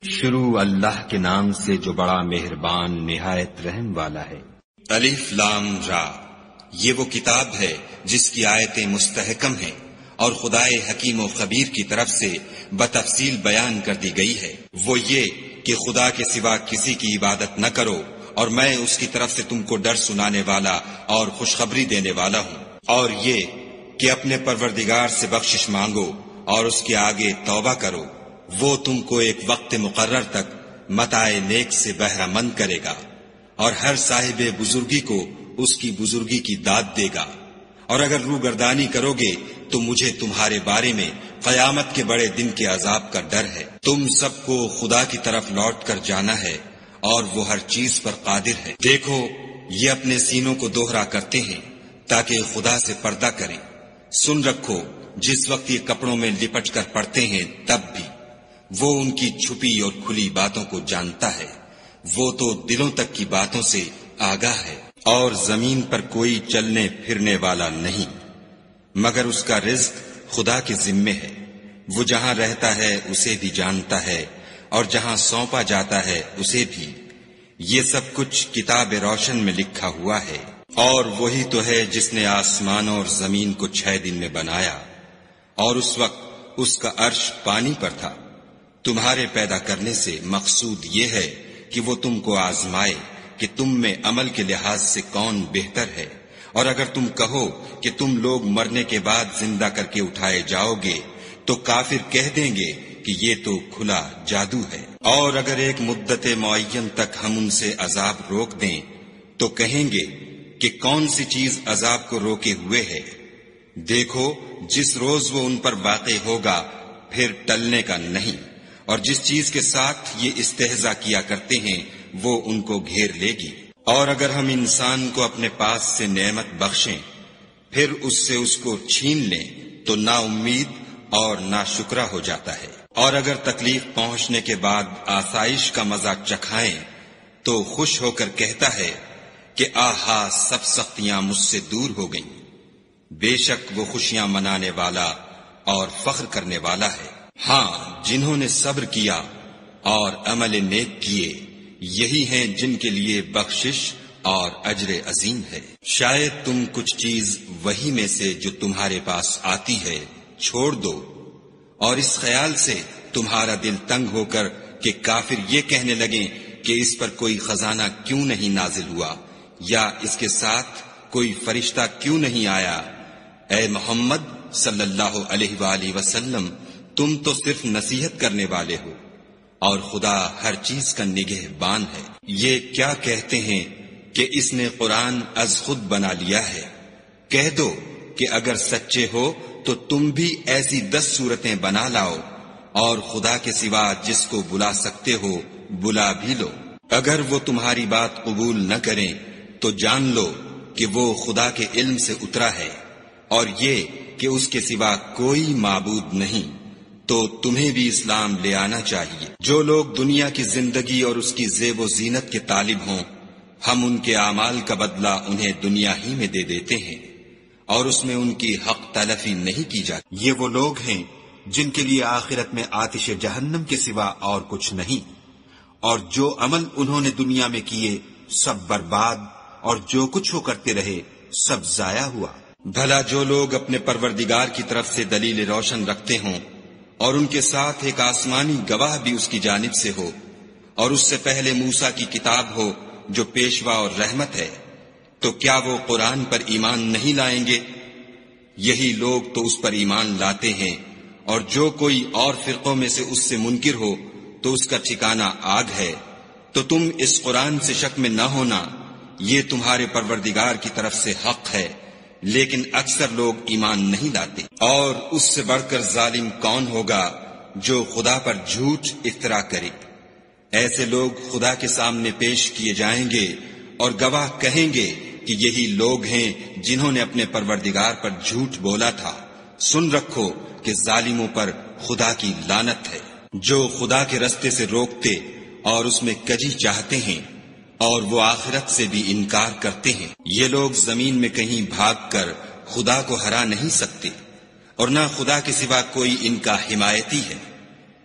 شروع اللہ کے نام سے جو بڑا مہربان نہایت رحم والا ہے۔ الف لام را، یہ وہ کتاب ہے جس کی آیتیں مستحکم ہیں اور خدائے حکیم و خبیر کی طرف سے بتفصیل بیان کر دی گئی ہے۔ وہ یہ کہ خدا کے سوا کسی کی عبادت نہ کرو، اور میں اس کی طرف سے تم کو ڈر سنانے والا اور خوشخبری دینے والا ہوں۔ اور یہ کہ اپنے پروردگار سے بخشش مانگو اور اس کے آگے توبہ کرو، وہ تم کو ایک وقت مقرر تک متاع نیک سے بہرہ مند کرے گا، اور ہر صاحب بزرگی کو اس کی بزرگی کی داد دے گا۔ اور اگر روگردانی کرو گے تو مجھے تمہارے بارے میں قیامت کے بڑے دن کے عذاب کا ڈر ہے۔ تم سب کو خدا کی طرف لوٹ کر جانا ہے، اور وہ ہر چیز پر قادر ہے۔ دیکھو، یہ اپنے سینوں کو دوہرا کرتے ہیں تاکہ خدا سے پردہ کریں۔ سن رکھو، جس وقت یہ کپڑوں میں لپٹ کر پڑتے ہیں تب بھی وہ ان کی چھپی اور کھلی باتوں کو جانتا ہے۔ وہ تو دلوں تک کی باتوں سے آگاہ ہے۔ اور زمین پر کوئی چلنے پھرنے والا نہیں مگر اس کا رزق خدا کے ذمے ہے۔ وہ جہاں رہتا ہے اسے بھی جانتا ہے، اور جہاں سونپا جاتا ہے اسے بھی۔ یہ سب کچھ کتاب روشن میں لکھا ہوا ہے۔ اور وہی تو ہے جس نے آسمانوں اور زمین کو 6 دن میں بنایا، اور اس وقت اس کا عرش پانی پر تھا۔ تمہارے پیدا کرنے سے مقصود یہ ہے کہ وہ تم کو آزمائے کہ تم میں عمل کے لحاظ سے کون بہتر ہے۔ اور اگر تم کہو کہ تم لوگ مرنے کے بعد زندہ کر کے اٹھائے جاؤ گے تو کافر کہہ دیں گے کہ یہ تو کھلا جادو ہے۔ اور اگر ایک مدت معین تک ہم ان سے عذاب روک دیں تو کہیں گے کہ کون سی چیز عذاب کو روکے ہوئے ہے۔ دیکھو، جس روز وہ ان پر واقع ہوگا پھر ٹلنے کا نہیں، اور جس چیز کے ساتھ یہ استہزاء کیا کرتے ہیں وہ ان کو گھیر لے گی۔ اور اگر ہم انسان کو اپنے پاس سے نعمت بخشیں پھر اس سے اس کو چھین لیں تو نا امید اور نا شکرا ہو جاتا ہے۔ اور اگر تکلیف پہنچنے کے بعد آسائش کا مزہ چکھائیں تو خوش ہو کر کہتا ہے کہ آہا، سب سختیاں مجھ سے دور ہو گئیں۔ بے شک وہ خوشیاں منانے والا اور فخر کرنے والا ہے۔ ہاں، جنہوں نے صبر کیا اور عمل نیک کیے، یہی ہیں جن کے لیے بخشش اور اجر عظیم ہے۔ شاید تم کچھ چیز وہی میں سے جو تمہارے پاس آتی ہے چھوڑ دو، اور اس خیال سے تمہارا دل تنگ ہو کر کہ کافر یہ کہنے لگیں کہ اس پر کوئی خزانہ کیوں نہیں نازل ہوا، یا اس کے ساتھ کوئی فرشتہ کیوں نہیں آیا۔ اے محمد صلی اللہ علیہ وآلہ وسلم، تم تو صرف نصیحت کرنے والے ہو، اور خدا ہر چیز کا نگہبان ہے۔ یہ کیا کہتے ہیں کہ اس نے قرآن از خود بنا لیا ہے؟ کہہ دو کہ اگر سچے ہو تو تم بھی ایسی 10 صورتیں بنا لاؤ، اور خدا کے سوا جس کو بلا سکتے ہو بلا بھی لو۔ اگر وہ تمہاری بات قبول نہ کریں تو جان لو کہ وہ خدا کے علم سے اترا ہے، اور یہ کہ اس کے سوا کوئی معبود نہیں، تو تمہیں بھی اسلام لے آنا چاہیے۔ جو لوگ دنیا کی زندگی اور اس کی زیب و زینت کے طالب ہوں، ہم ان کے اعمال کا بدلہ انہیں دنیا ہی میں دے دیتے ہیں، اور اس میں ان کی حق تلفی نہیں کی جاتی۔ یہ وہ لوگ ہیں جن کے لیے آخرت میں آتش جہنم کے سوا اور کچھ نہیں، اور جو عمل انہوں نے دنیا میں کیے سب برباد، اور جو کچھ وہ کرتے رہے سب ضائع ہوا۔ بھلا جو لوگ اپنے پروردگار کی طرف سے دلیل روشن رکھتے ہوں، اور ان کے ساتھ ایک آسمانی گواہ بھی اس کی جانب سے ہو، اور اس سے پہلے موسیٰ کی کتاب ہو جو پیشوا اور رحمت ہے، تو کیا وہ قرآن پر ایمان نہیں لائیں گے؟ یہی لوگ تو اس پر ایمان لاتے ہیں، اور جو کوئی اور فرقوں میں سے اس سے منکر ہو تو اس کا ٹھکانہ آگ ہے۔ تو تم اس قرآن سے شک میں نہ ہونا، یہ تمہارے پروردگار کی طرف سے حق ہے، لیکن اکثر لوگ ایمان نہیں لاتے۔ اور اس سے بڑھ کر ظالم کون ہوگا جو خدا پر جھوٹ افترا کرے؟ ایسے لوگ خدا کے سامنے پیش کیے جائیں گے اور گواہ کہیں گے کہ یہی لوگ ہیں جنہوں نے اپنے پروردگار پر جھوٹ بولا تھا۔ سن رکھو کہ ظالموں پر خدا کی لعنت ہے۔ جو خدا کے رستے سے روکتے اور اس میں کجی چاہتے ہیں، اور وہ آخرت سے بھی انکار کرتے ہیں، یہ لوگ زمین میں کہیں بھاگ کر خدا کو ہرا نہیں سکتے، اور نہ خدا کے سوا کوئی ان کا حمایتی ہے۔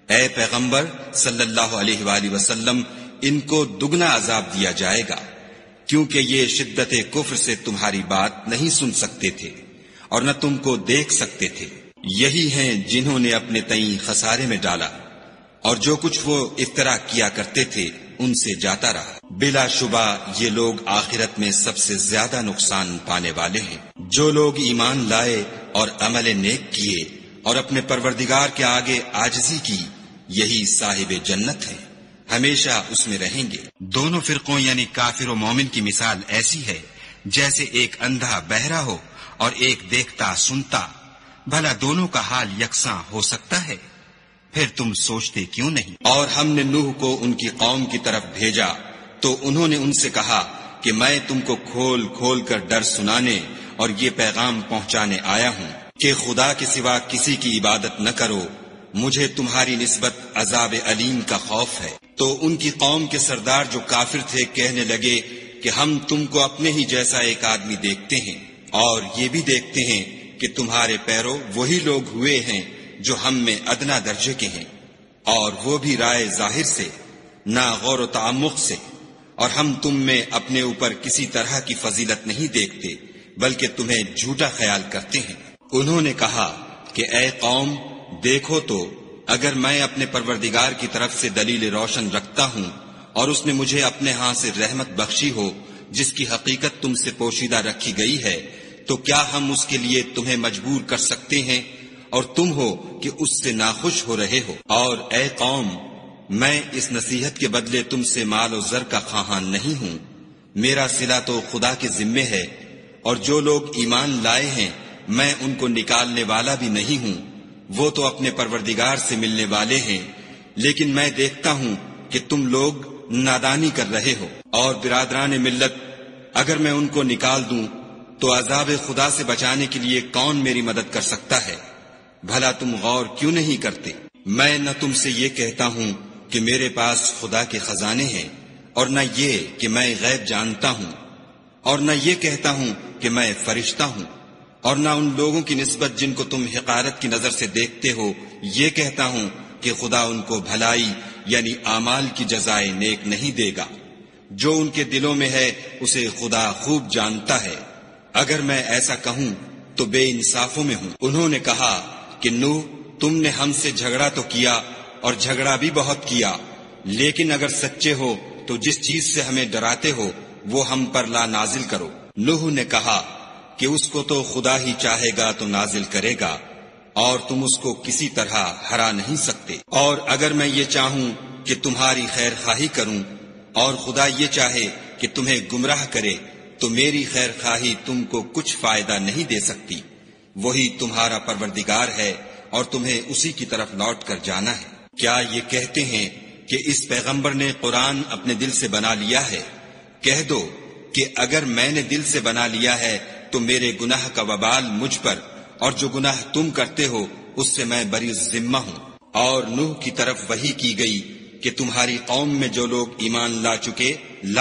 اے پیغمبر صلی اللہ علیہ وآلہ وسلم، ان کو دگنا عذاب دیا جائے گا، کیونکہ یہ شدت کفر سے تمہاری بات نہیں سن سکتے تھے اور نہ تم کو دیکھ سکتے تھے۔ یہی ہیں جنہوں نے اپنے تئیں خسارے میں ڈالا، اور جو کچھ وہ افترا کیا کرتے تھے ان سے جاتا رہا۔ بلا شبہ یہ لوگ آخرت میں سب سے زیادہ نقصان پانے والے ہیں۔ جو لوگ ایمان لائے اور عمل نیک کیے اور اپنے پروردگار کے آگے عاجزی کی، یہی صاحب جنت ہیں، ہمیشہ اس میں رہیں گے۔ دونوں فرقوں یعنی کافر و مومن کی مثال ایسی ہے جیسے ایک اندھا بہرا ہو اور ایک دیکھتا سنتا، بھلا دونوں کا حال یکساں ہو سکتا ہے؟ پھر تم سوچتے کیوں نہیں؟ اور ہم نے نوح کو ان کی قوم کی طرف بھیجا تو انہوں نے ان سے کہا کہ میں تم کو کھول کھول کر ڈر سنانے اور یہ پیغام پہنچانے آیا ہوں کہ خدا کے سوا کسی کی عبادت نہ کرو، مجھے تمہاری نسبت عذاب علیم کا خوف ہے۔ تو ان کی قوم کے سردار جو کافر تھے کہنے لگے کہ ہم تم کو اپنے ہی جیسا ایک آدمی دیکھتے ہیں اور یہ بھی دیکھتے ہیں کہ تمہارے پیرو وہی لوگ ہوئے ہیں جو ہم میں ادنا درجے کے ہیں، اور وہ بھی رائے ظاہر سے، نہ غور و تعمق سے، اور ہم تم میں اپنے اوپر کسی طرح کی فضیلت نہیں دیکھتے بلکہ تمہیں جھوٹا خیال کرتے ہیں۔ انہوں نے کہا کہ اے قوم، دیکھو تو اگر میں اپنے پروردگار کی طرف سے دلیل روشن رکھتا ہوں اور اس نے مجھے اپنے ہاں سے رحمت بخشی ہو جس کی حقیقت تم سے پوشیدہ رکھی گئی ہے، تو کیا ہم اس کے لیے تمہیں مجبور کر سکتے ہیں اور تم ہو کہ اس سے ناخوش ہو رہے ہو؟ اور اے قوم، میں اس نصیحت کے بدلے تم سے مال و زر کا خواہاں نہیں ہوں، میرا صلہ تو خدا کے ذمے ہے، اور جو لوگ ایمان لائے ہیں میں ان کو نکالنے والا بھی نہیں ہوں، وہ تو اپنے پروردگار سے ملنے والے ہیں، لیکن میں دیکھتا ہوں کہ تم لوگ نادانی کر رہے ہو۔ اور برادران ملت، اگر میں ان کو نکال دوں تو عذاب خدا سے بچانے کے لیے کون میری مدد کر سکتا ہے؟ بھلا تم غور کیوں نہیں کرتے؟ میں نہ تم سے یہ کہتا ہوں کہ میرے پاس خدا کے خزانے ہیں، اور نہ یہ کہ میں غیب جانتا ہوں، اور نہ یہ کہتا ہوں کہ میں فرشتہ ہوں، اور نہ ان لوگوں کی نسبت جن کو تم حقارت کی نظر سے دیکھتے ہو یہ کہتا ہوں کہ خدا ان کو بھلائی یعنی اعمال کی جزائے نیک نہیں دے گا۔ جو ان کے دلوں میں ہے اسے خدا خوب جانتا ہے، اگر میں ایسا کہوں تو بے انصافوں میں ہوں۔ انہوں نے کہا کہ نوح، تم نے ہم سے جھگڑا تو کیا اور جھگڑا بھی بہت کیا، لیکن اگر سچے ہو تو جس چیز سے ہمیں ڈراتے ہو وہ ہم پر لا نازل کرو۔ نوح نے کہا کہ اس کو تو خدا ہی چاہے گا تو نازل کرے گا، اور تم اس کو کسی طرح ہرا نہیں سکتے۔ اور اگر میں یہ چاہوں کہ تمہاری خیر خواہی کروں اور خدا یہ چاہے کہ تمہیں گمراہ کرے تو میری خیر خواہی تم کو کچھ فائدہ نہیں دے سکتی۔ وہی تمہارا پروردگار ہے اور تمہیں اسی کی طرف لوٹ کر جانا ہے۔ کیا یہ کہتے ہیں کہ اس پیغمبر نے قرآن اپنے دل سے بنا لیا ہے؟ کہہ دو کہ اگر میں نے دل سے بنا لیا ہے تو میرے گناہ کا وبال مجھ پر، اور جو گناہ تم کرتے ہو اس سے میں بری ذمہ ہوں۔ اور نوح کی طرف وحی کی گئی کہ تمہاری قوم میں جو لوگ ایمان لا چکے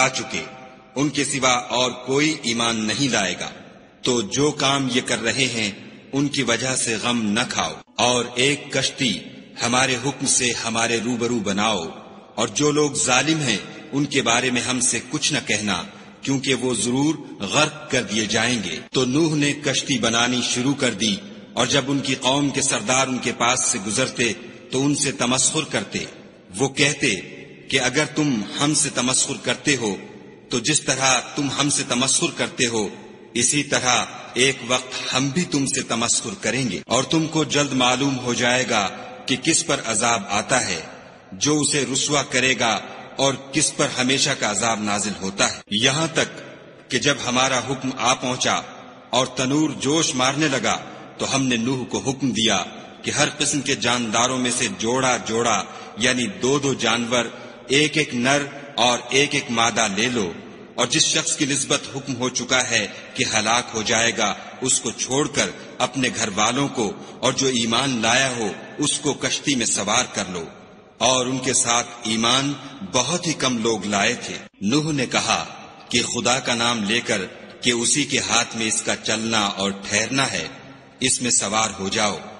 ان کے سوا اور کوئی ایمان نہیں لائے گا، تو جو کام یہ کر رہے ہیں ان کی وجہ سے غم نہ کھاؤ، اور ایک کشتی ہمارے حکم سے ہمارے روبرو بناؤ، اور جو لوگ ظالم ہیں ان کے بارے میں ہم سے کچھ نہ کہنا، کیونکہ وہ ضرور غرق کر دیے جائیں گے۔ تو نوح نے کشتی بنانی شروع کر دی، اور جب ان کی قوم کے سردار ان کے پاس سے گزرتے تو ان سے تمسخر کرتے۔ وہ کہتے کہ اگر تم ہم سے تمسخر کرتے ہو تو جس طرح تم ہم سے تمسخر کرتے ہو اسی طرح ایک وقت ہم بھی تم سے تمسخر کریں گے، اور تم کو جلد معلوم ہو جائے گا کہ کس پر عذاب آتا ہے جو اسے رسوا کرے گا اور کس پر ہمیشہ کا عذاب نازل ہوتا ہے۔ یہاں تک کہ جب ہمارا حکم آ پہنچا اور تنور جوش مارنے لگا تو ہم نے نوح کو حکم دیا کہ ہر قسم کے جانداروں میں سے جوڑا جوڑا یعنی 2 جانور، ایک نر اور ایک مادہ لے لو، اور جس شخص کی نسبت حکم ہو چکا ہے کہ ہلاک ہو جائے گا اس کو چھوڑ کر اپنے گھر والوں کو اور جو ایمان لایا ہو اس کو کشتی میں سوار کر لو۔ اور ان کے ساتھ ایمان بہت ہی کم لوگ لائے تھے۔ نوح نے کہا کہ خدا کا نام لے کر کہ اسی کے ہاتھ میں اس کا چلنا اور ٹھہرنا ہے، اس میں سوار ہو جاؤ۔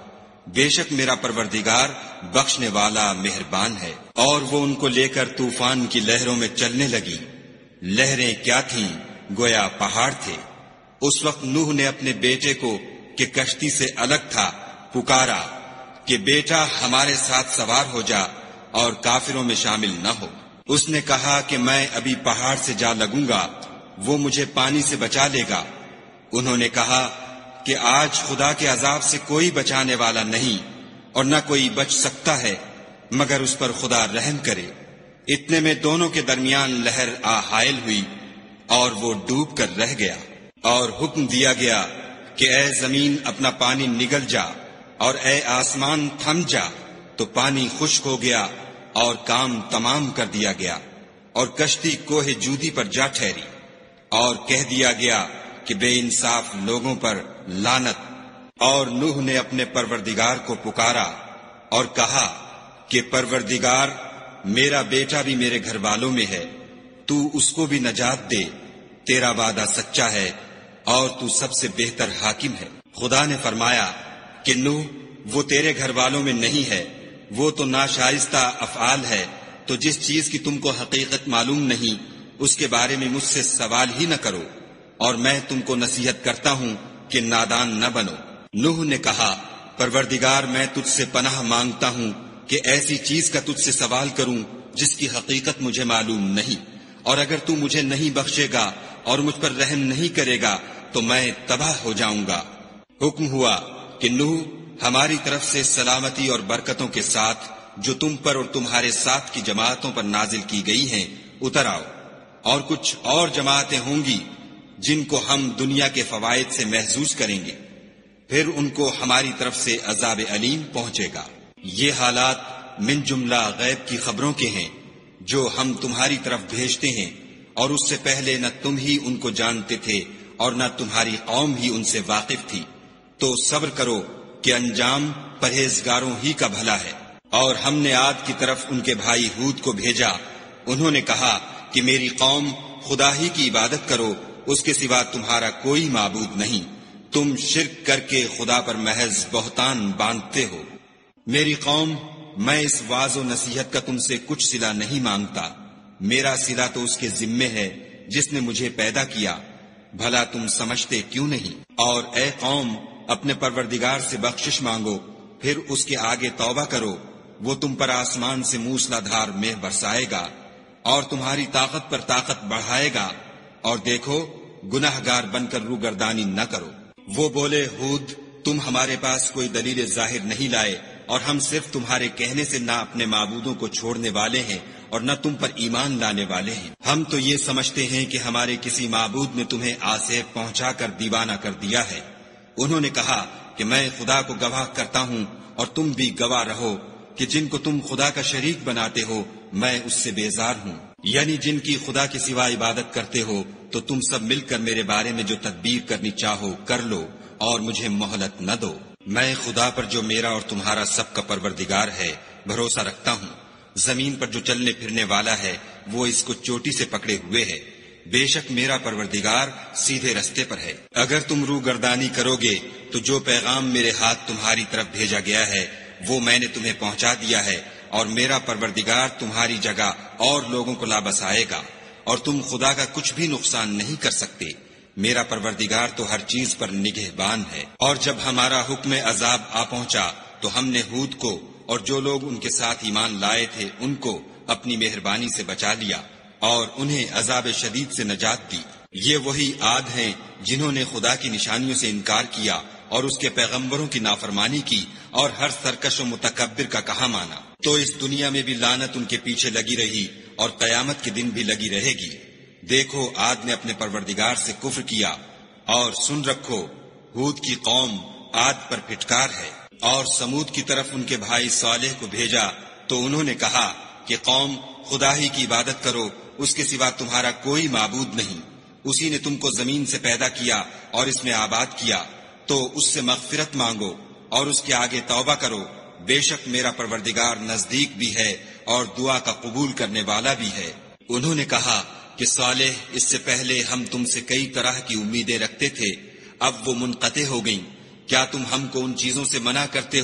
بے شک میرا پروردگار بخشنے والا مہربان ہے۔ اور وہ ان کو لے کر طوفان کی لہروں میں چلنے لگی۔ لہریں کیا تھیں؟ گویا پہاڑ تھے۔ اس وقت نوح نے اپنے بیٹے کو کہ کشتی سے الگ تھا پکارا کہ بیٹا ہمارے ساتھ سوار ہو جا اور کافروں میں شامل نہ ہو۔ اس نے کہا کہ میں ابھی پہاڑ سے جا لگوں گا، وہ مجھے پانی سے بچا لے گا۔ انہوں نے کہا کہ آج خدا کے عذاب سے کوئی بچانے والا نہیں اور نہ کوئی بچ سکتا ہے مگر اس پر خدا رحم کرے۔ اتنے میں دونوں کے درمیان لہر آ حائل ہوئی اور وہ ڈوب کر رہ گیا، اور حکم دیا گیا کہ اے زمین اپنا پانی نگل جا اور اے آسمان تھم جا، تو پانی خشک ہو گیا اور کام تمام کر دیا گیا، اور کشتی کوہ جودی پر جا ٹھہری، اور کہہ دیا گیا کہ بے انصاف لوگوں پر لعنت۔ اور نوح نے اپنے پروردگار کو پکارا اور کہا کہ پروردگار میرا بیٹا بھی میرے گھر والوں میں ہے، تو اس کو بھی نجات دے، تیرا وعدہ سچا ہے اور تو سب سے بہتر حاکم ہے۔ خدا نے فرمایا کہ نوح وہ تیرے گھر والوں میں نہیں ہے، وہ تو ناشائستہ افعال ہے، تو جس چیز کی تم کو حقیقت معلوم نہیں اس کے بارے میں مجھ سے سوال ہی نہ کرو، اور میں تم کو نصیحت کرتا ہوں کہ نادان نہ بنو۔ نوح نے کہا پروردگار میں تجھ سے پناہ مانگتا ہوں کہ ایسی چیز کا تجھ سے سوال کروں جس کی حقیقت مجھے معلوم نہیں، اور اگر تو مجھے نہیں بخشے گا اور مجھ پر رحم نہیں کرے گا تو میں تباہ ہو جاؤں گا۔ حکم ہوا کہ نوح ہماری طرف سے سلامتی اور برکتوں کے ساتھ جو تم پر اور تمہارے ساتھ کی جماعتوں پر نازل کی گئی ہیں اتر آؤ، اور کچھ اور جماعتیں ہوں گی جن کو ہم دنیا کے فوائد سے محظوظ کریں گے، پھر ان کو ہماری طرف سے عذاب علیم پہنچے گا۔ یہ حالات من جملہ غیب کی خبروں کے ہیں جو ہم تمہاری طرف بھیجتے ہیں، اور اس سے پہلے نہ تم ہی ان کو جانتے تھے اور نہ تمہاری قوم ہی ان سے واقف تھی، تو صبر کرو کہ انجام پرہیزگاروں ہی کا بھلا ہے۔ اور ہم نے عاد کی طرف ان کے بھائی ہود کو بھیجا، انہوں نے کہا کہ میری قوم خدا ہی کی عبادت کرو، اس کے سوا تمہارا کوئی معبود نہیں، تم شرک کر کے خدا پر محض بہتان باندھتے ہو۔ میری قوم میں اس واعظ و نصیحت کا تم سے کچھ صلہ نہیں مانگتا، میرا صلہ تو اس کے ذمے ہے جس نے مجھے پیدا کیا، بھلا تم سمجھتے کیوں نہیں؟ اور اے قوم اپنے پروردگار سے بخشش مانگو، پھر اس کے آگے توبہ کرو، وہ تم پر آسمان سے موسلا دھار مے برسائے گا اور تمہاری طاقت پر طاقت بڑھائے گا، اور دیکھو گناہ گار بن کر روگردانی نہ کرو۔ وہ بولے ہود تم ہمارے پاس کوئی دلیل ظاہر نہیں لائے، اور ہم صرف تمہارے کہنے سے نہ اپنے معبودوں کو چھوڑنے والے ہیں اور نہ تم پر ایمان لانے والے ہیں۔ ہم تو یہ سمجھتے ہیں کہ ہمارے کسی معبود نے تمہیں آسیب پہنچا کر دیوانہ کر دیا ہے۔ انہوں نے کہا کہ میں خدا کو گواہ کرتا ہوں اور تم بھی گواہ رہو کہ جن کو تم خدا کا شریک بناتے ہو میں اس سے بیزار ہوں، یعنی جن کی خدا کے سوا عبادت کرتے ہو، تو تم سب مل کر میرے بارے میں جو تدبیر کرنی چاہو کر لو اور مجھے مہلت نہ دو۔ میں خدا پر جو میرا اور تمہارا سب کا پروردگار ہے بھروسہ رکھتا ہوں، زمین پر جو چلنے پھرنے والا ہے وہ اس کو چوٹی سے پکڑے ہوئے ہے، بے شک میرا پروردگار سیدھے رستے پر ہے۔ اگر تم روگردانی کرو گے تو جو پیغام میرے ہاتھ تمہاری طرف بھیجا گیا ہے وہ میں نے تمہیں پہنچا دیا ہے، اور میرا پروردگار تمہاری جگہ اور لوگوں کو لا بسائے گا، اور تم خدا کا کچھ بھی نقصان نہیں کر سکتے، میرا پروردگار تو ہر چیز پر نگہبان ہے۔ اور جب ہمارا حکم عذاب آ پہنچا تو ہم نے ہود کو اور جو لوگ ان کے ساتھ ایمان لائے تھے ان کو اپنی مہربانی سے بچا لیا اور انہیں عذاب شدید سے نجات دی۔ یہ وہی عاد ہیں جنہوں نے خدا کی نشانیوں سے انکار کیا اور اس کے پیغمبروں کی نافرمانی کی اور ہر سرکش و متکبر کا کہا مانا، تو اس دنیا میں بھی لعنت ان کے پیچھے لگی رہی اور قیامت کے دن بھی لگی رہے گی۔ دیکھو عاد نے اپنے پروردگار سے کفر کیا، اور سن رکھو ہود کی قوم عاد پر پھٹکار ہے۔ اور سمود کی طرف ان کے بھائی صالح کو بھیجا تو انہوں نے کہا کہ قوم خدا ہی کی عبادت کرو، اس کے سوا تمہارا کوئی معبود نہیں، اسی نے تم کو زمین سے پیدا کیا اور اس میں آباد کیا، تو اس سے مغفرت مانگو اور اس کے آگے توبہ کرو، بے شک میرا پروردگار نزدیک بھی ہے اور دعا کا قبول کرنے والا بھی ہے۔ انہوں نے کہا کہ صالح اس سے پہلے ہم تم سے کئی طرح کی امیدیں رکھتے تھے، اب وہ منقطع ہو گئیں، کیا تم ہم کو ان چیزوں سے منع کرتے ہو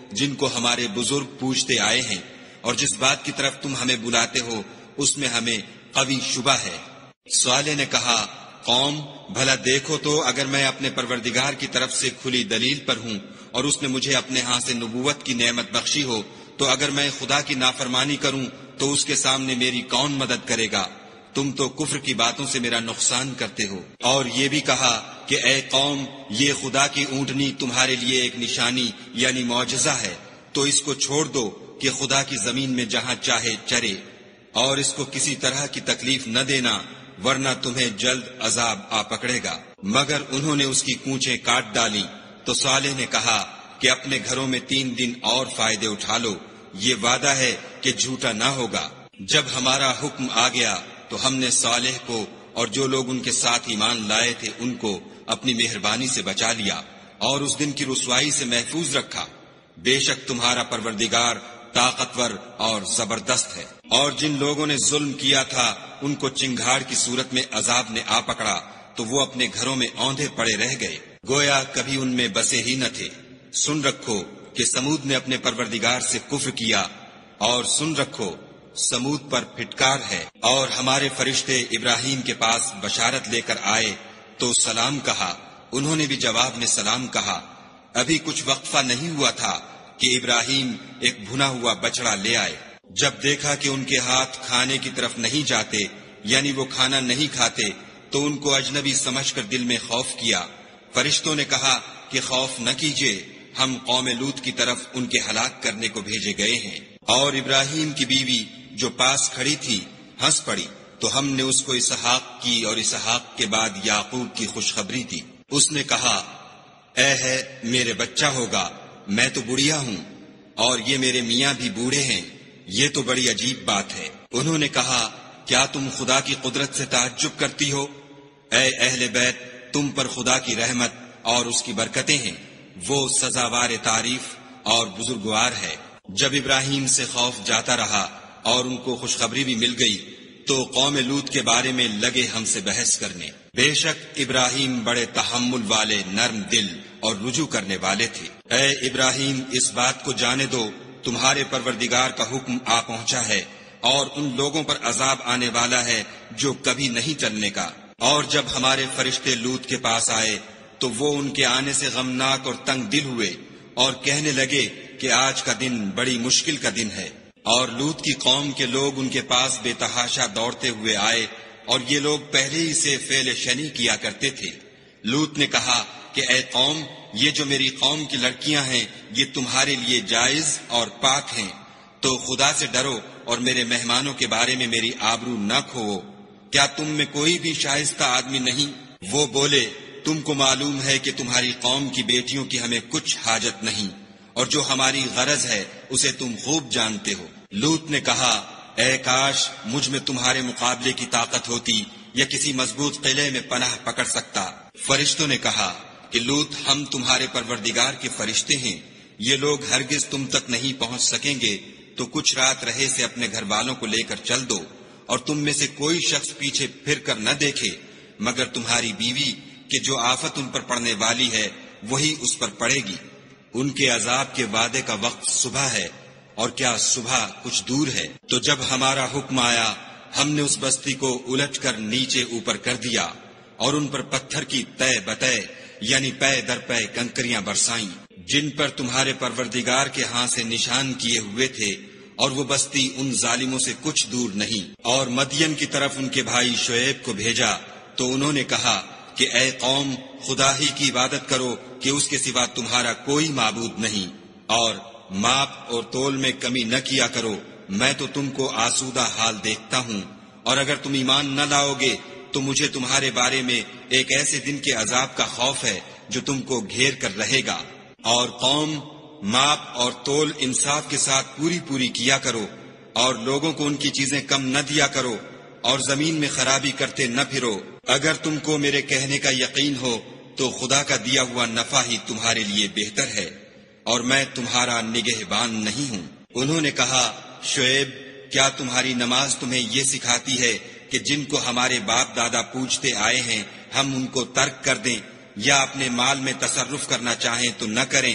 جن کو ہمارے بزرگ پوجتے آئے ہیں، اور جس بات کی طرف تم ہمیں بلاتے ہو اس میں ہمیں قوی شبہ ہے۔ صالح نے کہا، قوم بھلا دیکھو تو اگر میں اپنے پروردگار کی طرف سے کھلی دلیل پر ہوں اور اس نے مجھے اپنے ہاں سے نبوت کی نعمت بخشی ہو، تو اگر میں خدا کی نافرمانی کروں تو اس کے سامنے میری کون مدد کرے گا؟ تم تو کفر کی باتوں سے میرا نقصان کرتے ہو۔ اور یہ بھی کہا کہ اے قوم، یہ خدا کی اونٹنی تمہارے لیے ایک نشانی یعنی معجزہ ہے، تو اس کو چھوڑ دو کہ خدا کی زمین میں جہاں چاہے چرے، اور اس کو کسی طرح کی تکلیف نہ دینا، ورنہ تمہیں جلد عذاب آ پکڑے گا۔ مگر انہوں نے اس کی کونچیں کاٹ ڈالی۔ تو صالح نے کہا کہ اپنے گھروں میں 3 دن اور فائدے اٹھا لو، یہ وعدہ ہے کہ جھوٹا نہ ہوگا۔ جب ہمارا حکم آ گیا تو ہم نے صالح کو اور جو لوگ ان کے ساتھ ایمان لائے تھے ان کو اپنی مہربانی سے بچا لیا اور اس دن کی رسوائی سے محفوظ رکھا۔ بے شک تمہارا پروردگار طاقتور اور زبردست ہے۔ اور جن لوگوں نے ظلم کیا تھا ان کو چنگھاڑ کی صورت میں عذاب نے آ پکڑا تو وہ اپنے گھروں میں اوندھے پڑے رہ گئے، گویا کبھی ان میں بسے ہی نہ تھے۔ سن رکھو کہ سمود نے اپنے پروردگار سے کفر کیا، اور سن رکھو سمود پر پھٹکار ہے۔ اور ہمارے فرشتے ابراہیم کے پاس بشارت لے کر آئے تو سلام کہا، انہوں نے بھی جواب میں سلام کہا۔ ابھی کچھ وقفہ نہیں ہوا تھا کہ ابراہیم ایک بھنا ہوا بچڑا لے آئے۔ جب دیکھا کہ ان کے ہاتھ کھانے کی طرف نہیں جاتے، یعنی وہ کھانا نہیں کھاتے، تو ان کو اجنبی سمجھ کر دل میں خوف کیا۔ فرشتوں نے کہا کہ خوف نہ کیجیے، ہم قوم لوط کی طرف ان کے ہلاک کرنے کو بھیجے گئے ہیں۔ اور ابراہیم کی بیوی جو پاس کھڑی تھی ہنس پڑی، تو ہم نے اس کو اسحاق کی اور اسحاق کے بعد یعقوب کی خوشخبری دی۔ اس نے کہا، اے ہے میرے بچہ ہوگا، میں تو بڑھیا ہوں اور یہ میرے میاں بھی بوڑھے ہیں، یہ تو بڑی عجیب بات ہے۔ انہوں نے کہا، کیا تم خدا کی قدرت سے تعجب کرتی ہو؟ اے اہل بیت، تم پر خدا کی رحمت اور اس کی برکتیں ہیں، وہ سزاوار تعریف اور بزرگوار ہے۔ جب ابراہیم سے خوف جاتا رہا اور ان کو خوشخبری بھی مل گئی تو قوم لوط کے بارے میں لگے ہم سے بحث کرنے۔ بے شک ابراہیم بڑے تحمل والے، نرم دل اور رجوع کرنے والے تھے۔ اے ابراہیم، اس بات کو جانے دو تمہارے پروردگار کا حکم آ پہنچا ہے اور ان لوگوں پر عذاب آنے والا ہے جو کبھی نہیں چلنے کا۔ اور جب ہمارے فرشتے لوط کے پاس آئے تو وہ ان کے آنے سے غمناک اور تنگ دل ہوئے اور کہنے لگے کہ آج کا دن بڑی مشکل کا دن ہے۔ اور لوط کی قوم کے لوگ ان کے پاس بے تحاشا دوڑتے ہوئے آئے، اور یہ لوگ پہلے ہی سے فعل شنی کیا کرتے تھے۔ لوط نے کہا کہ اے قوم، یہ جو میری قوم کی لڑکیاں ہیں یہ تمہارے لیے جائز اور پاک ہیں، تو خدا سے ڈرو اور میرے مہمانوں کے بارے میں میری آبرو نہ کھوؤ۔ کیا تم میں کوئی بھی شائستہ آدمی نہیں؟ وہ بولے، تم کو معلوم ہے کہ تمہاری قوم کی بیٹیوں کی ہمیں کچھ حاجت نہیں، اور جو ہماری غرض ہے اسے تم خوب جانتے ہو۔ لوط نے کہا، اے کاش مجھ میں تمہارے مقابلے کی طاقت ہوتی یا کسی مضبوط قلعے میں پناہ پکڑ سکتا۔ فرشتوں نے کہا کہ لوط، ہم تمہارے پروردگار کے فرشتے ہیں، یہ لوگ ہرگز تم تک نہیں پہنچ سکیں گے، تو کچھ رات رہے سے اپنے گھر والوں کو لے کر چل دو، اور تم میں سے کوئی شخص پیچھے پھر کر نہ دیکھے مگر تمہاری بیوی، کہ جو آفت ان پر پڑنے والی ہے وہی اس پر پڑے گی۔ ان کے عذاب کے وعدے کا وقت صبح ہے، اور کیا صبح کچھ دور ہے؟ تو جب ہمارا حکم آیا ہم نے اس بستی کو الٹ کر نیچے اوپر کر دیا اور ان پر پتھر کی تہ بتہ یعنی پے در پے کنکریاں برسائیں، جن پر تمہارے پروردگار کے ہاں سے نشان کیے ہوئے تھے، اور وہ بستی ان ظالموں سے کچھ دور نہیں۔ اور مدین کی طرف ان کے بھائی شعیب کو بھیجا تو انہوں نے کہا کہ اے قوم، خدا ہی کی عبادت کرو کہ اس کے سوا تمہارا کوئی معبود نہیں، اور ماپ اور تول میں کمی نہ کیا کرو، میں تو تم کو آسودہ حال دیکھتا ہوں، اور اگر تم ایمان نہ لاؤ گے تو مجھے تمہارے بارے میں ایک ایسے دن کے عذاب کا خوف ہے جو تم کو گھیر کر رہے گا۔ اور قوم، ماپ اور تول انصاف کے ساتھ پوری پوری کیا کرو، اور لوگوں کو ان کی چیزیں کم نہ دیا کرو، اور زمین میں خرابی کرتے نہ پھرو۔ اگر تم کو میرے کہنے کا یقین ہو تو خدا کا دیا ہوا نفع ہی تمہارے لیے بہتر ہے، اور میں تمہارا نگہبان نہیں ہوں۔ انہوں نے کہا، شعیب، کیا تمہاری نماز تمہیں یہ سکھاتی ہے کہ جن کو ہمارے باپ دادا پوجتے آئے ہیں ہم ان کو ترک کر دیں، یا اپنے مال میں تصرف کرنا چاہیں تو نہ کریں،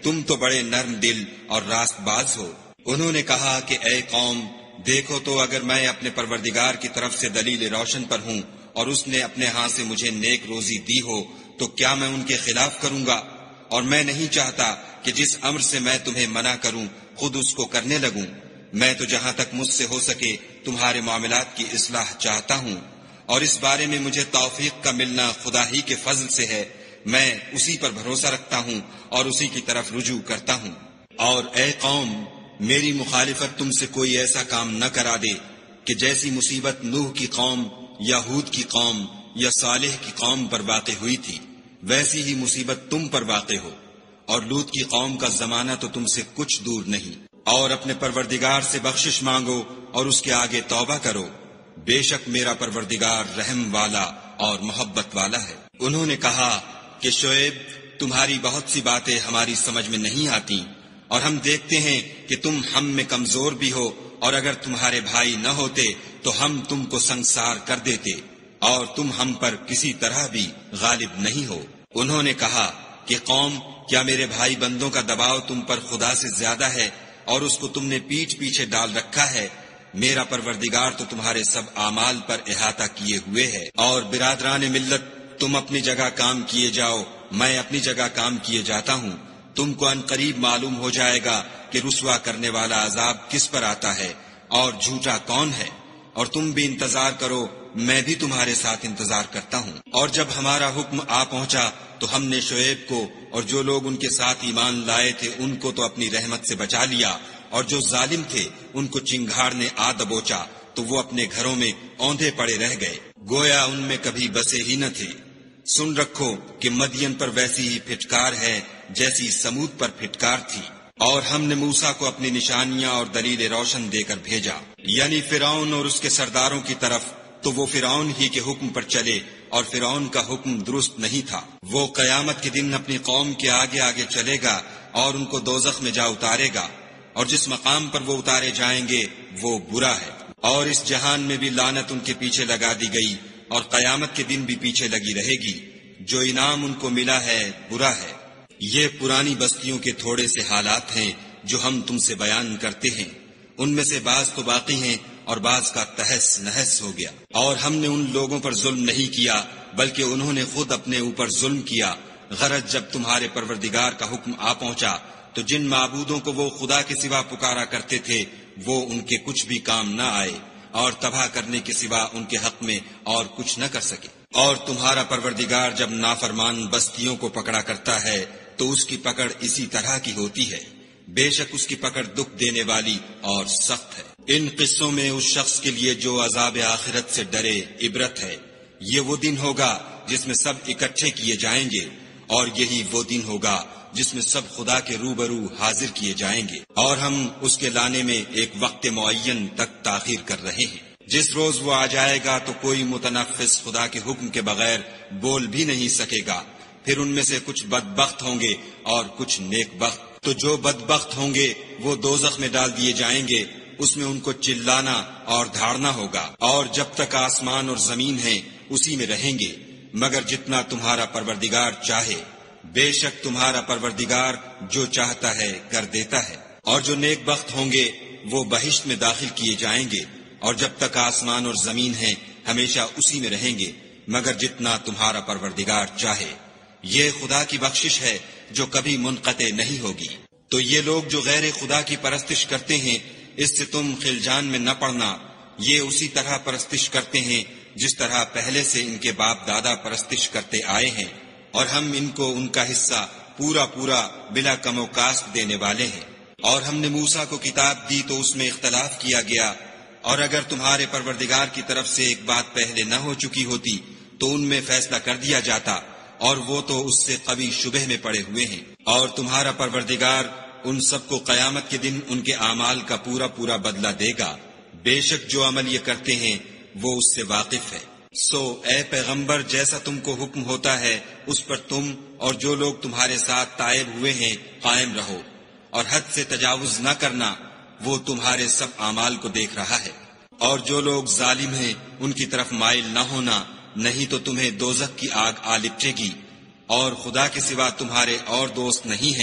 تم تو بڑے نرم دل اور راست باز ہو۔ انہوں نے کہا کہ اے قوم، دیکھو تو اگر میں اپنے پروردگار کی طرف سے دلیل روشن پر ہوں اور اس نے اپنے ہاں سے مجھے نیک روزی دی ہو تو کیا میں ان کے خلاف کروں گا؟ اور میں نہیں چاہتا کہ جس امر سے میں تمہیں منع کروں خود اس کو کرنے لگوں۔ میں تو جہاں تک مجھ سے ہو سکے تمہارے معاملات کی اصلاح چاہتا ہوں، اور اس بارے میں مجھے توفیق کا ملنا خدا ہی کے فضل سے ہے۔ میں اسی پر بھروسہ رکھتا ہوں اور اسی کی طرف رجوع کرتا ہوں۔ اور اے قوم، میری مخالفت تم سے کوئی ایسا کام نہ کرا دے کہ جیسی مصیبت نوح کی قوم یا ہود کی قوم یا صالح کی قوم پر واقع ہوئی تھی ویسی ہی مصیبت تم پر واقع ہو، اور لوط کی قوم کا زمانہ تو تم سے کچھ دور نہیں۔ اور اپنے پروردگار سے بخشش مانگو اور اس کے آگے توبہ کرو، بے شک میرا پروردگار رحم والا اور محبت والا ہے۔ انہوں نے کہا کہ شعیب، تمہاری بہت سی باتیں ہماری سمجھ میں نہیں آتی، اور ہم دیکھتے ہیں کہ تم ہم میں کمزور بھی ہو، اور اگر تمہارے بھائی نہ ہوتے تو ہم تم کو سنگسار کر دیتے، اور تم ہم پر کسی طرح بھی غالب نہیں ہو۔ انہوں نے کہا کہ قوم، کیا میرے بھائی بندوں کا دباؤ تم پر خدا سے زیادہ ہے اور اس کو تم نے پیٹھ پیچھے ڈال رکھا ہے؟ میرا پروردگار تو تمہارے سب اعمال پر احاطہ کیے ہوئے ہے۔ اور برادران ملت، تم اپنی جگہ کام کیے جاؤ، میں اپنی جگہ کام کیے جاتا ہوں۔ تم کو ان قریب معلوم ہو جائے گا کہ رسوا کرنے والا عذاب کس پر آتا ہے اور جھوٹا کون ہے، اور تم بھی انتظار کرو، میں بھی تمہارے ساتھ انتظار کرتا ہوں۔ اور جب ہمارا حکم آ پہنچا تو ہم نے شعیب کو اور جو لوگ ان کے ساتھ ایمان لائے تھے ان کو تو اپنی رحمت سے بچا لیا، اور جو ظالم تھے ان کو چنگھاڑ نے آ دبوچا تو وہ اپنے گھروں میں اوندھے پڑے رہ گئے، گویا ان میں کبھی بسے ہی نہ تھے۔ سن رکھو کہ مدین پر ویسی ہی پھٹکار ہے جیسی سمود پر پھٹکار تھی۔ اور ہم نے موسیٰ کو اپنی نشانیاں اور دلیل روشن دے کر بھیجا، یعنی فرعون اور اس کے سرداروں کی طرف، تو وہ فرعون ہی کے حکم پر چلے، اور فرعون کا حکم درست نہیں تھا۔ وہ قیامت کے دن اپنی قوم کے آگے آگے چلے گا اور ان کو دوزخ میں جا اتارے گا، اور جس مقام پر وہ اتارے جائیں گے وہ برا ہے۔ اور اس جہان میں بھی لعنت ان کے پیچھے لگا دی گئی، اور قیامت کے دن بھی پیچھے لگی رہے گی۔ جو انعام ان کو ملا ہے برا ہے۔ یہ پرانی بستیوں کے تھوڑے سے حالات ہیں جو ہم تم سے بیان کرتے ہیں، ان میں سے بعض تو باقی ہیں اور بعض کا تہس نہس ہو گیا۔ اور ہم نے ان لوگوں پر ظلم نہیں کیا بلکہ انہوں نے خود اپنے اوپر ظلم کیا۔ غرض جب تمہارے پروردگار کا حکم آ پہنچا تو جن معبودوں کو وہ خدا کے سوا پکارا کرتے تھے وہ ان کے کچھ بھی کام نہ آئے، اور تباہ کرنے کے سوا ان کے حق میں اور کچھ نہ کر سکے۔ اور تمہارا پروردگار جب نافرمان بستیوں کو پکڑا کرتا ہے تو اس کی پکڑ اسی طرح کی ہوتی ہے، بے شک اس کی پکڑ دکھ دینے والی اور سخت ہے۔ ان قصوں میں اس شخص کے لیے جو عذاب آخرت سے ڈرے عبرت ہے۔ یہ وہ دن ہوگا جس میں سب اکٹھے کیے جائیں گے، اور یہی وہ دن ہوگا جس میں سب خدا کے روبرو حاضر کیے جائیں گے، اور ہم اس کے لانے میں ایک وقت معین تک تاخیر کر رہے ہیں۔ جس روز وہ آ جائے گا تو کوئی متنفس خدا کے حکم کے بغیر بول بھی نہیں سکے گا۔ پھر ان میں سے کچھ بدبخت ہوں گے اور کچھ نیک بخت۔ تو جو بدبخت ہوں گے وہ دوزخ میں ڈال دیے جائیں گے، اس میں ان کو چلانا اور دھاڑنا ہوگا، اور جب تک آسمان اور زمین ہیں اسی میں رہیں گے، مگر جتنا تمہارا پروردگار چاہے۔ بے شک تمہارا پروردگار جو چاہتا ہے کر دیتا ہے۔ اور جو نیک بخت ہوں گے وہ بہشت میں داخل کیے جائیں گے، اور جب تک آسمان اور زمین ہیں ہمیشہ اسی میں رہیں گے، مگر جتنا تمہارا پروردگار چاہے۔ یہ خدا کی بخشش ہے جو کبھی منقطع نہیں ہوگی۔ تو یہ لوگ جو غیر خدا کی پرستش کرتے ہیں، اس سے تم خلجان میں نہ پڑنا۔ یہ اسی طرح پرستش کرتے ہیں جس طرح پہلے سے ان کے باپ دادا پرستش کرتے آئے ہیں، اور ہم ان کو ان کا حصہ پورا پورا بلا کم و کاست دینے والے ہیں۔ اور ہم نے موسیٰ کو کتاب دی تو اس میں اختلاف کیا گیا، اور اگر تمہارے پروردگار کی طرف سے ایک بات پہلے نہ ہو چکی ہوتی تو ان میں فیصلہ کر دیا جاتا، اور وہ تو اس سے قوی شبہ میں پڑے ہوئے ہیں۔ اور تمہارا پروردگار ان سب کو قیامت کے دن ان کے اعمال کا پورا پورا بدلہ دے گا، بے شک جو عمل یہ کرتے ہیں وہ اس سے واقف ہے۔ سو اے پیغمبر، جیسا تم کو حکم ہوتا ہے اس پر تم اور جو لوگ تمہارے ساتھ تائب ہوئے ہیں قائم رہو، اور حد سے تجاوز نہ کرنا، وہ تمہارے سب اعمال کو دیکھ رہا ہے۔ اور جو لوگ ظالم ہیں ان کی طرف مائل نہ ہونا، نہیں تو تمہیں دوزخ کی آگ آ لپٹے گی، اور خدا کے سوا تمہارے اور دوست نہیں ہیں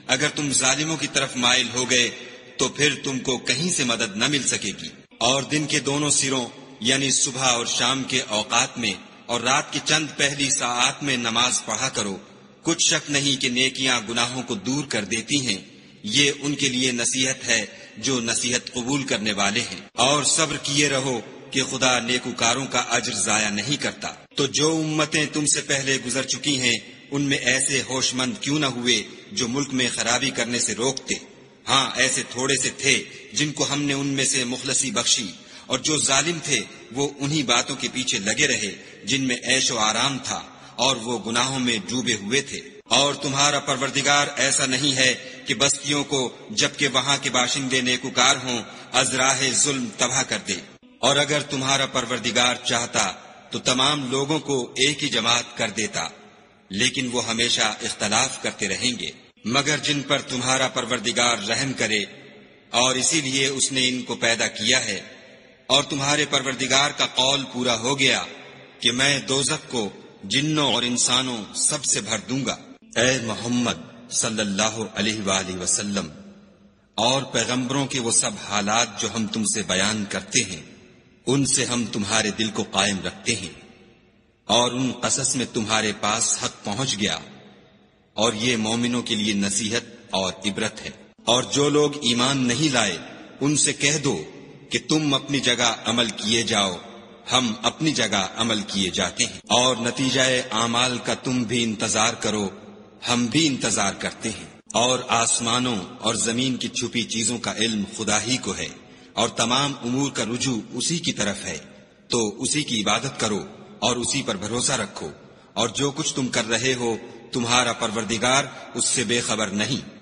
اگر تم ظالموں کی طرف مائل ہو گئے تو پھر تم کو کہیں سے مدد نہ مل سکے گی۔ اور دن کے دونوں سروں یعنی صبح اور شام کے اوقات میں اور رات کی چند پہلی ساعات میں نماز پڑھا کرو، کچھ شک نہیں کہ نیکیاں گناہوں کو دور کر دیتی ہیں، یہ ان کے لیے نصیحت ہے جو نصیحت قبول کرنے والے ہیں۔ اور صبر کیے رہو کہ خدا نیکوکاروں کا اجر ضائع نہیں کرتا۔ تو جو امتیں تم سے پہلے گزر چکی ہیں ان میں ایسے ہوش مند کیوں نہ ہوئے جو ملک میں خرابی کرنے سے روکتے؟ ہاں ایسے تھوڑے سے تھے جن کو ہم نے ان میں سے مخلصی بخشی، اور جو ظالم تھے وہ انہی باتوں کے پیچھے لگے رہے جن میں عیش و آرام تھا، اور وہ گناہوں میں ڈوبے ہوئے تھے۔ اور تمہارا پروردگار ایسا نہیں ہے کہ بستیوں کو جبکہ وہاں کے باشندے نیکوکار ہوں از راہ ظلم تباہ کر دے، اور اگر تمہارا پروردگار چاہتا تو تمام لوگوں کو ایک ہی جماعت کر دیتا، لیکن وہ ہمیشہ اختلاف کرتے رہیں گے، مگر جن پر تمہارا پروردگار رحم کرے، اور اسی لیے اس نے ان کو پیدا کیا ہے۔ اور تمہارے پروردگار کا قول پورا ہو گیا کہ میں دوزخ کو جنوں اور انسانوں سب سے بھر دوں گا۔ اے محمد صلی اللہ علیہ وآلہ وسلم، اور پیغمبروں کے وہ سب حالات جو ہم تم سے بیان کرتے ہیں ان سے ہم تمہارے دل کو قائم رکھتے ہیں، اور ان قصص میں تمہارے پاس حق پہنچ گیا، اور یہ مومنوں کے لیے نصیحت اور عبرت ہے۔ اور جو لوگ ایمان نہیں لائے ان سے کہہ دو کہ تم اپنی جگہ عمل کیے جاؤ، ہم اپنی جگہ عمل کیے جاتے ہیں، اور نتیجہ اعمال کا تم بھی انتظار کرو، ہم بھی انتظار کرتے ہیں۔ اور آسمانوں اور زمین کی چھپی چیزوں کا علم خدا ہی کو ہے، اور تمام امور کا رجوع اسی کی طرف ہے، تو اسی کی عبادت کرو اور اسی پر بھروسہ رکھو، اور جو کچھ تم کر رہے ہو تمہارا پروردگار اس سے بے خبر نہیں۔